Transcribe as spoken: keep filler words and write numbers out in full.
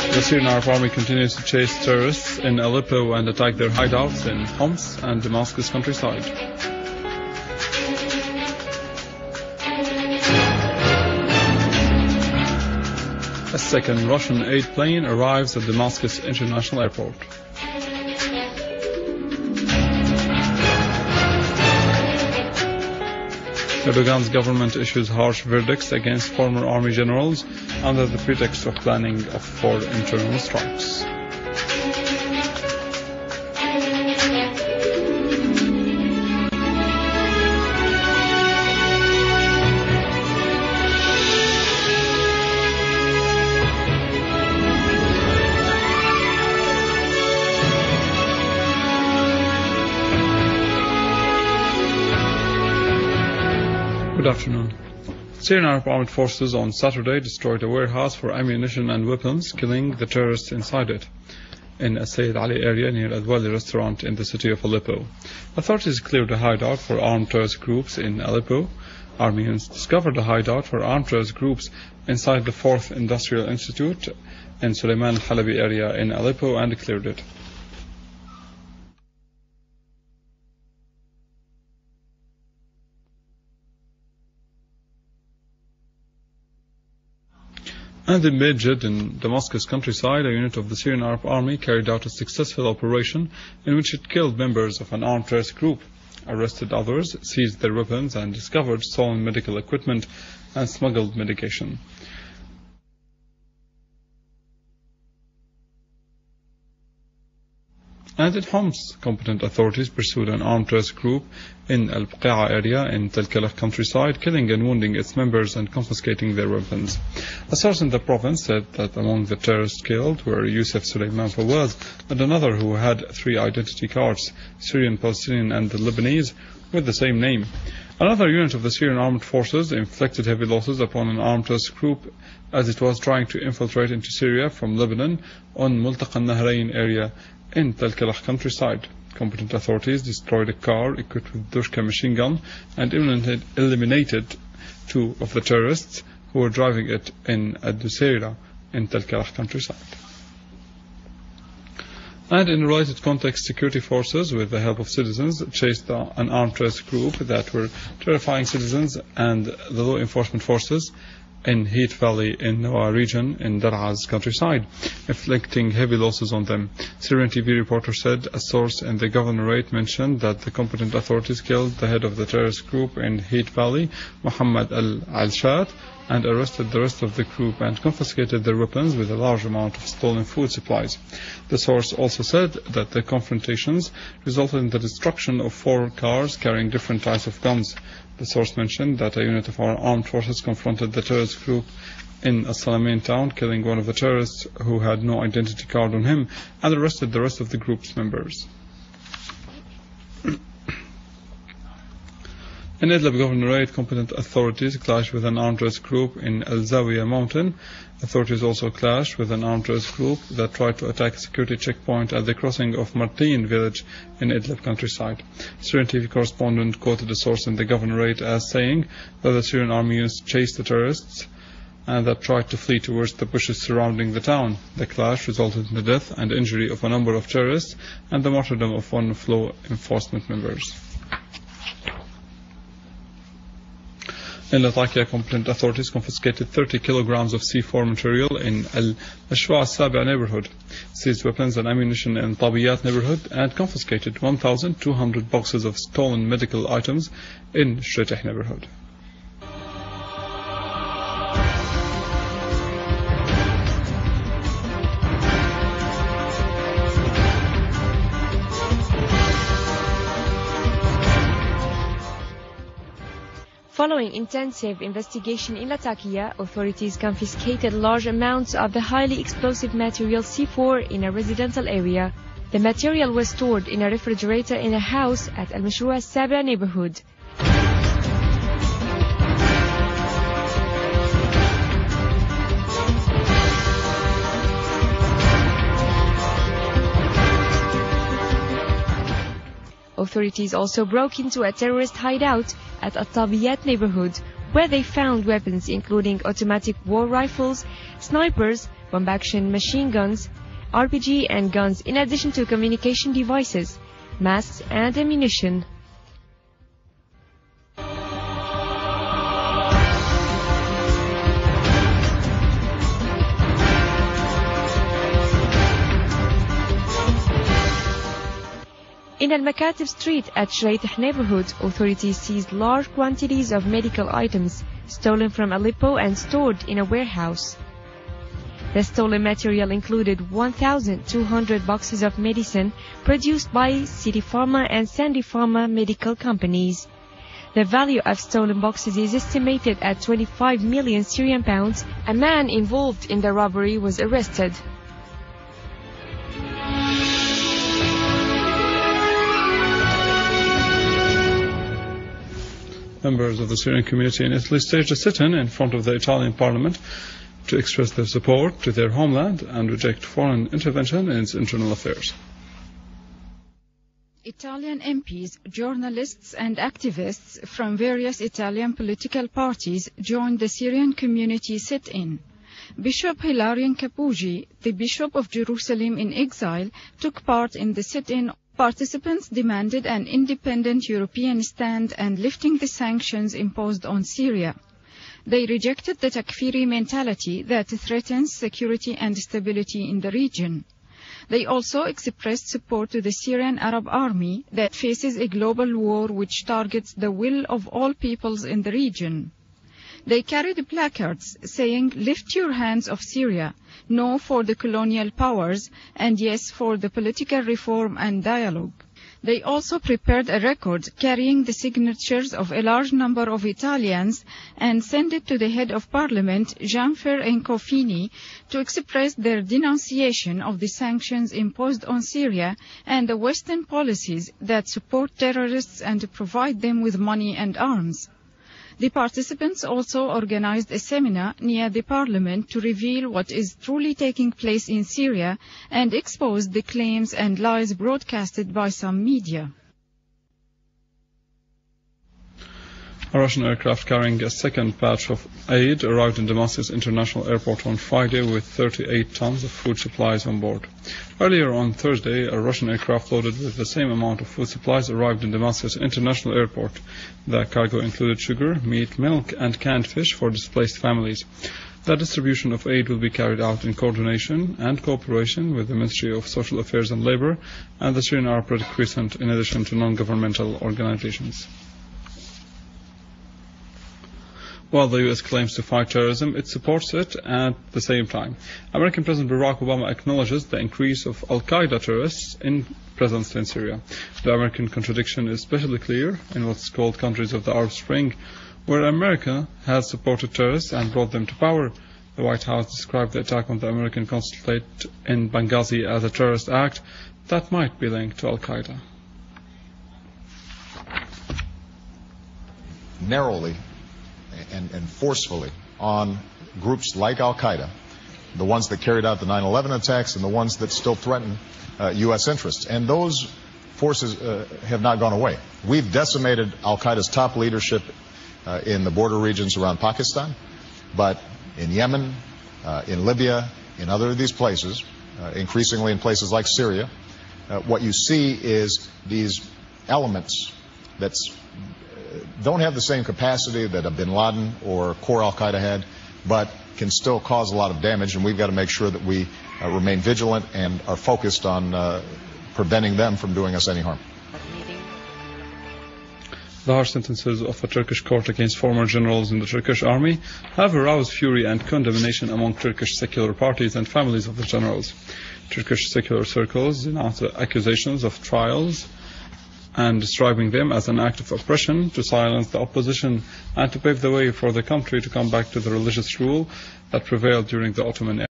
The Syrian Arab Army continues to chase terrorists in Aleppo and attack their hideouts in Homs and Damascus countryside. A second Russian aid plane arrives at Damascus International Airport. Erdogan's government issues harsh verdicts against former army generals under the pretext of planning for internal strikes. Good afternoon. Syrian Arab Armed Forces on Saturday destroyed a warehouse for ammunition and weapons, killing the terrorists inside it in a Sayyid Ali area near Adwali restaurant in the city of Aleppo. Authorities cleared a hideout for armed terrorist groups in Aleppo. Army units discovered a hideout for armed terrorist groups inside the fourth Industrial Institute in Suleiman al-Halabi area in Aleppo and cleared it. And in Beirut, in Damascus countryside, a unit of the Syrian Arab Army carried out a successful operation in which it killed members of an armed terrorist group, arrested others, seized their weapons, and discovered stolen medical equipment and smuggled medication. And in Homs, competent authorities pursued an armed terrorist group in Al-Buqa'a area in Tel Kalakh countryside, killing and wounding its members and confiscating their weapons. A source in the province said that among the terrorists killed were Youssef Suleiman Fawaz and another who had three identity cards, Syrian, Palestinian and Lebanese, with the same name. Another unit of the Syrian armed forces inflicted heavy losses upon an armed terrorist group as it was trying to infiltrate into Syria from Lebanon on Multaqa al-Nahrain area in Tel Kalakh countryside. Competent authorities destroyed a car equipped with Dushka machine gun and eliminated two of the terrorists who were driving it in Ad-Dusaira in Tel Kalakh countryside. And in a related context, security forces, with the help of citizens, chased an armed terrorist group that were terrifying citizens and the law enforcement forces in Heat Valley in Nawa region in Dar'a's countryside, inflicting heavy losses on them. Syrian T V reporter said a source in the governorate mentioned that the competent authorities killed the head of the terrorist group in Heat Valley, Muhammad al-Alshat, and arrested the rest of the group and confiscated their weapons with a large amount of stolen food supplies. The source also said that the confrontations resulted in the destruction of four cars carrying different types of guns. The source mentioned that a unit of our armed forces confronted the terrorist group in a Salamin town, killing one of the terrorists who had no identity card on him, and arrested the rest of the group's members. In Idlib Governorate, competent authorities clashed with an armed terrorist group in Al Zawiya mountain. Authorities also clashed with an armed terrorist group that tried to attack a security checkpoint at the crossing of Martin village in Idlib countryside. Syrian T V correspondent quoted a source in the Governorate as saying that the Syrian army units chased the terrorists and that tried to flee towards the bushes surrounding the town. The clash resulted in the death and injury of a number of terrorists and the martyrdom of one of law enforcement members. In Latakia, competent authorities confiscated thirty kilograms of C four material in Al-Ashwa Sabi neighborhood, seized weapons and ammunition in Tabiyat neighborhood, and confiscated one thousand two hundred boxes of stolen medical items in Shreteh neighborhood. Following intensive investigation in Latakia, authorities confiscated large amounts of the highly explosive material C four in a residential area. The material was stored in a refrigerator in a house at Al-Mashrua Sabra neighborhood. Authorities also broke into a terrorist hideout at Al-Tabiyat neighborhood, where they found weapons including automatic war rifles, snipers, bomb-action machine guns, R P G and guns, in addition to communication devices, masks and ammunition. In Al-Makatib Street at Shraitih neighborhood, authorities seized large quantities of medical items stolen from Aleppo and stored in a warehouse. The stolen material included one thousand two hundred boxes of medicine produced by City Pharma and Sandy Pharma medical companies. The value of stolen boxes is estimated at twenty-five million Syrian pounds. A man involved in the robbery was arrested. Members of the Syrian community in Italy staged a sit-in in front of the Italian parliament to express their support to their homeland and reject foreign intervention in its internal affairs. Italian M Ps, journalists and activists from various Italian political parties joined the Syrian community sit-in. Bishop Hilarion Capugi, the Bishop of Jerusalem in exile, took part in the sit-in. Participants demanded an independent European stand and lifting the sanctions imposed on Syria. They rejected the Takfiri mentality that threatens security and stability in the region. They also expressed support to the Syrian Arab Army that faces a global war which targets the will of all peoples in the region. They carried placards saying, "Lift your hands off Syria, no for the colonial powers, and yes for the political reform and dialogue." They also prepared a record carrying the signatures of a large number of Italians and sent it to the head of parliament, Gianfer Encofini, to express their denunciation of the sanctions imposed on Syria and the Western policies that support terrorists and provide them with money and arms. The participants also organized a seminar near the parliament to reveal what is truly taking place in Syria and expose the claims and lies broadcasted by some media. A Russian aircraft carrying a second batch of aid arrived in Damascus International Airport on Friday with thirty-eight tons of food supplies on board. Earlier on Thursday, a Russian aircraft loaded with the same amount of food supplies arrived in Damascus International Airport. The cargo included sugar, meat, milk, and canned fish for displaced families. The distribution of aid will be carried out in coordination and cooperation with the Ministry of Social Affairs and Labour and the Syrian Arab Red Crescent, in addition to non-governmental organizations. While the U S claims to fight terrorism, it supports it at the same time. American President Barack Obama acknowledges the increase of al-Qaeda terrorists in presence in Syria. The American contradiction is especially clear in what's called countries of the Arab Spring, where America has supported terrorists and brought them to power. The White House described the attack on the American consulate in Benghazi as a terrorist act that might be linked to al-Qaeda. Narrowly And, and forcefully on groups like al-Qaeda, the ones that carried out the nine eleven attacks and the ones that still threaten uh, U S interests. And those forces uh, have not gone away. We've decimated al-Qaeda's top leadership uh, in the border regions around Pakistan, but in Yemen, uh, in Libya, in other of these places, uh, increasingly in places like Syria, uh, what you see is these elements that's don't have the same capacity that a bin Laden or core al-Qaeda had, but can still cause a lot of damage, and we've got to make sure that we uh, remain vigilant and are focused on uh, preventing them from doing us any harm. The harsh sentences of a Turkish court against former generals in the Turkish army have aroused fury and condemnation among Turkish secular parties and families of the generals. Turkish secular circles denounce the accusations of trials and describing them as an act of oppression to silence the opposition and to pave the way for the country to come back to the religious rule that prevailed during the Ottoman era.